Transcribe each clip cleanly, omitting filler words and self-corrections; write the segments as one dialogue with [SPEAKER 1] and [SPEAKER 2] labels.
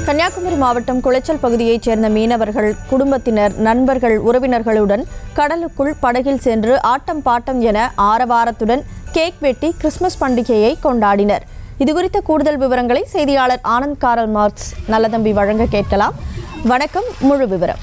[SPEAKER 1] கன்னியாகுமரி மாவட்டம் குளச்சல் பகுதியைச் சேர்ந்த மீனவர்கள் குடும்பத்தினர் நண்பர்கள் உறவினர்களுடன் கடலுக்குள் படகில் சென்று ஆட்டம் பாட்டம் என ஆரவாரத்துடன் கேக் வெட்டி கிறிஸ்துமஸ் பண்டிகையை கொண்டாடினர். இதுகுறித்த கூடுதல் விவரங்களை செய்தியாளர் ஆனந்த் காரல் மார்க்ஸ் நல்லதம்பி வழங்க கேட்கலாம். வணக்கம், முழு விவரம்.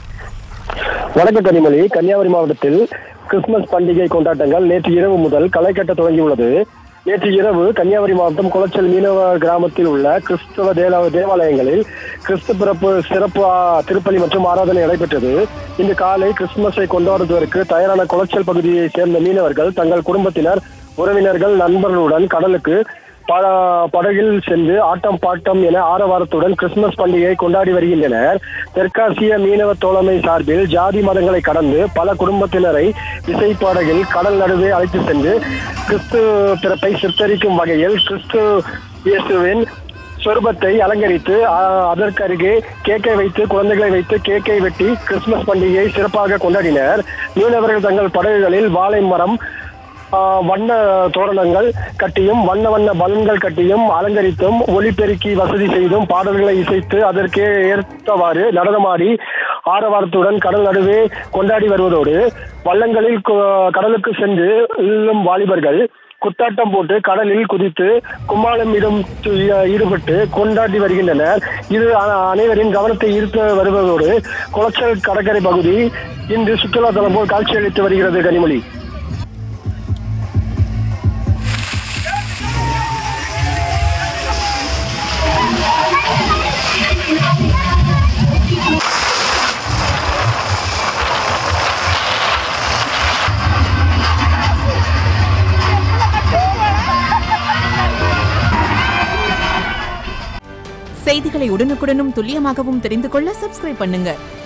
[SPEAKER 2] வணக்கம் கனிமொழி. கன்னியாகுமரி மாவட்டத்தில் கிறிஸ்துமஸ் பண்டிகை கொண்டாட்டங்கள் நேற்று இரவு முதல் களை கட்ட தொடங்கியுள்ளது. நேற்று இரவு கன்னியாகுமரி மாவட்டம் குளச்சல் மீனவ கிராமத்தில் உள்ள கிறிஸ்தவ தேவாலயங்களில் கிறிஸ்து பிறப்பு சிறப்பு திருப்பலி மற்றும் ஆராதனை நடைபெற்றது. இன்று காலை கிறிஸ்துமஸை கொண்டாடுவதற்கு தயாரான குளச்சல் பகுதியை சேர்ந்த மீனவர்கள் தங்கள் குடும்பத்தினர் உறவினர்கள் நண்பர்களுடன் கடலுக்கு படகில் சென்று ஆட்டம் பாட்டம் என ஆரவாரத்துடன் கிறிஸ்துமஸ் பண்டிகையை கொண்டாடி வருகின்றனர். தெற்காசிய மீனவ தோழமை சார்பில் ஜாதி மதங்களை கடந்து பல குடும்பத்தினரை விசைப்படகில் கடல் நடுவே அழைத்து சென்று கிறிஸ்து பிறப்பை சித்தரிக்கும் வகையில் கிறிஸ்து இயேசுவின் சொரூபத்தை அலங்கரித்து அதற்கருகே கேக்கை வைத்து குழந்தைகளை வைத்து கேக்கை வெட்டி கிறிஸ்துமஸ் பண்டிகையை சிறப்பாக கொண்டாடினர். மீனவர்கள் தங்கள் படகுகளில் வாழை மரம் வண்ண தோரணங்கள் கட்டியும் வண்ண வண்ண பலூன்கள் கட்டியும் அலங்கரித்தும் ஒலிபெருக்கி வசதி செய்தும் பாடல்களை இசைத்து அதற்கே ஏற்றவாறு நடனமாடி ஆரவாரத்துடன் கடல் நடுவே கொண்டாடி வருவதோடு வள்ளங்களில் கடலுக்கு சென்று இல்லும் வாலிபர்கள் குத்தாட்டம் போட்டு கடலில் குதித்து கும்மாளம் ஈடுபட்டு கொண்டாடி வருகின்றனர். இது அனைவரின் கவனத்தை ஈர்த்து வருவதோடு குளச்சல் கடற்கரை பகுதி இன்று சுற்றுலா தலம் போல் காட்சியளித்து வருகிறது. கனிமொழி.
[SPEAKER 3] செய்திகளை உடனுக்குடனும் துல்லியமாகவும் தெரிந்து கொள்ள சப்ஸ்கிரைப் பண்ணுங்க.